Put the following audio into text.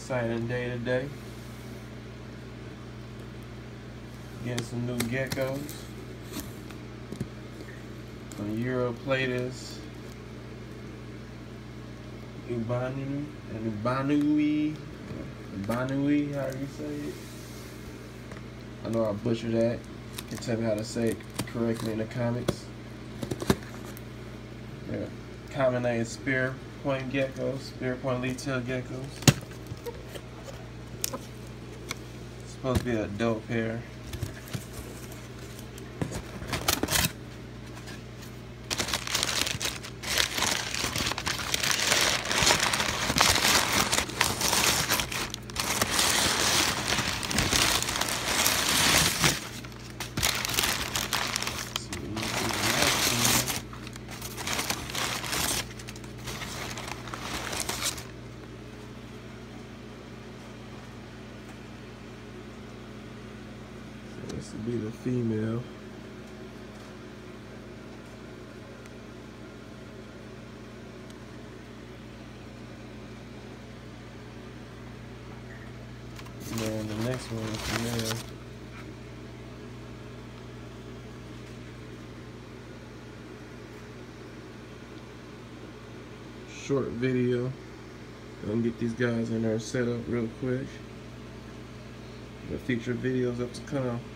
exciting day today. Getting some new geckos. Some Uroplatus, ebenaui, however you say it. I know I butchered that. You can tell me how to say it correctly in the comments. Yeah. Common name is spear point geckos, spear point leaf-tail geckos. It's supposed to be an adult pair. This would be the female. And then the next one is the male. Short video. Gonna get these guys in there set up real quick. The future videos up to come.